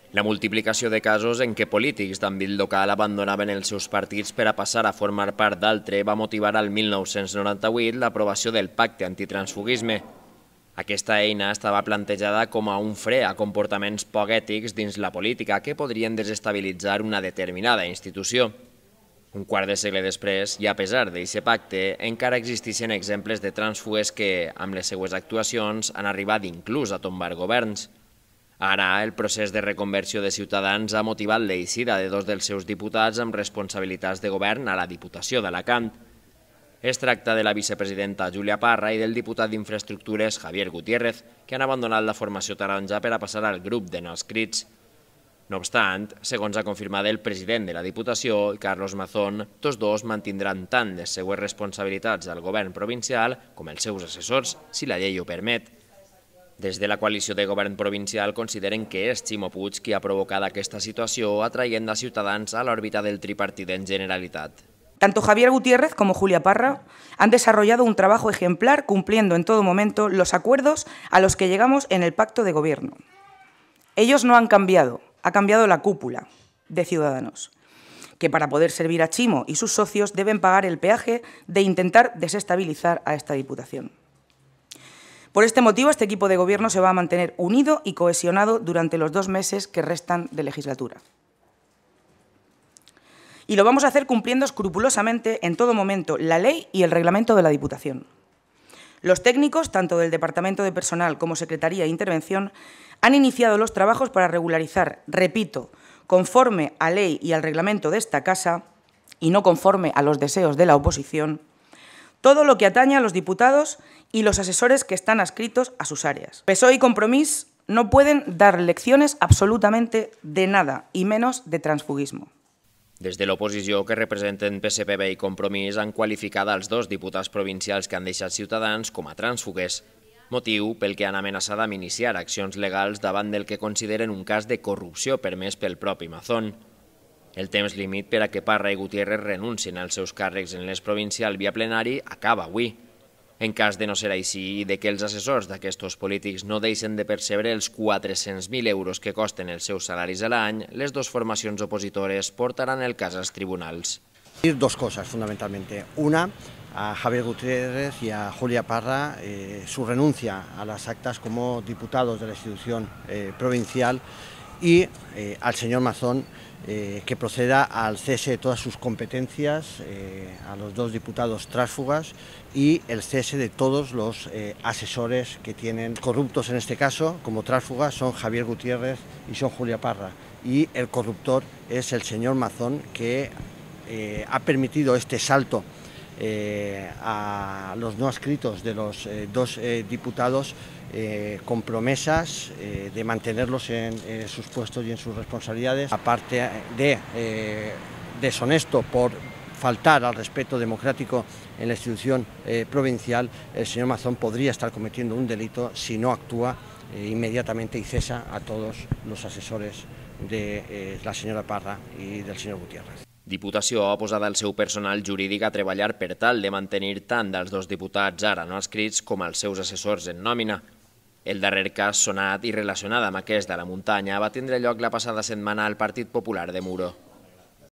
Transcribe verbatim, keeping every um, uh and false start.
La multiplicació de casos en què polítics d'àmbit local abandonaven els seus partits per a passar a formar part d'altre va motivar al mil nou-cents noranta-vuit l'aprovació del Pacte Antitransfugisme. Aquesta eina estava plantejada com a un fre a comportaments poc ètics dins la política que podrien desestabilitzar una determinada institució. Un quart de segle després, i a pesar d'aquest pacte, encara existeixen exemples de trànsfugues que, amb les seues actuacions, han arribat inclús a tombar governs. Ara, el procés de reconversió de Ciutadans ha motivat l'eixida de dos dels seus diputats amb responsabilitats de govern a la Diputació d'Alacant. Es tracta de la vicepresidenta Júlia Parra i del diputat d'Infraestructures Javier Gutiérrez, que han abandonat la formació taronja per a passar al grup de no adscrits. No obstant, segons ha confirmat el president de la Diputació, Carlos Mazón, tots dos mantindran tant les seues responsabilitats al govern provincial com els seus assessors, si la llei ho permet. Des de la coalició de govern provincial consideren que és Ximo Puig qui ha provocat aquesta situació, atraient a Ciutadans a l'òrbita del tripartit en Generalitat. Tanto Javier Gutiérrez como Julia Parra han desarrollado un trabajo ejemplar cumpliendo en todo momento los acuerdos a los que llegamos en el pacto de gobierno. Ellos no han cambiado, ha cambiado la cúpula de Ciudadanos, que para poder servir a Ximo y sus socios deben pagar el peaje de intentar desestabilizar a esta Diputación. Por este motivo, este equipo de gobierno se va a mantener unido y cohesionado durante los dos meses que restan de legislatura. Y lo vamos a hacer cumpliendo escrupulosamente en todo momento la ley y el reglamento de la Diputación. Los técnicos, tanto del Departamento de Personal como Secretaría de Intervención, han iniciado los trabajos para regularizar, repito, conforme a ley y al reglamento de esta Casa, y no conforme a los deseos de la oposición, todo lo que atañe a los diputados y los asesores que están adscritos a sus áreas. P S O E y Compromís no pueden dar lecciones absolutamente de nada, y menos de transfugismo. Des de l'oposició que representen P S P B i Compromís han qualificat els dos diputats provincials que han deixat Ciutadans com a trànsfugues, motiu pel que han amenaçat amb iniciar accions legals davant del que consideren un cas de corrupció permès pel propi Mazón. El temps límit per a que Parra i Gutiérrez renuncien als seus càrrecs en l'eix provincial via plenari acaba avui. En cas de no ser així i de que els assessors d'aquests polítics no deixen de percebre els quatre-cents mil euros que costen els seus salaris a l'any, les dues formacions opositores portaran el cas als tribunals. Dos cosas fundamentalmente. Una, a Javier Gutiérrez y a Julia Parra eh, su renuncia a las actas como diputados de la institución eh, provincial y eh, al señor Mazón eh, que proceda al cese de todas sus competencias, eh, a los dos diputados tránsfugas y el cese de todos los eh, asesores que tienen corruptos en este caso, como tránsfugas son Javier Gutiérrez y son Julia Parra, y el corruptor es el señor Mazón, que eh, ha permitido este salto eh, a los no adscritos de los eh, dos eh, diputados Eh, con promesas eh, de mantenerlos en eh, sus puestos y en sus responsabilidades, aparte de eh, deshonesto por faltar al respeto democrático en la institución eh, provincial. El señor Mazón podría estar cometiendo un delito si no actúa eh, inmediatamente y cesa a todos los asesores de eh, la señora Parra y del señor Gutiérrez. Diputació ha posat el seu personal jurídic a treballar per tal de mantenir tant dels dos diputats ara no adscrits com els seus assessors en nòmina. El darrer cas sonat i relacionat amb aquest de la muntanya va tindre lloc la passada setmana al Partit Popular de Muro.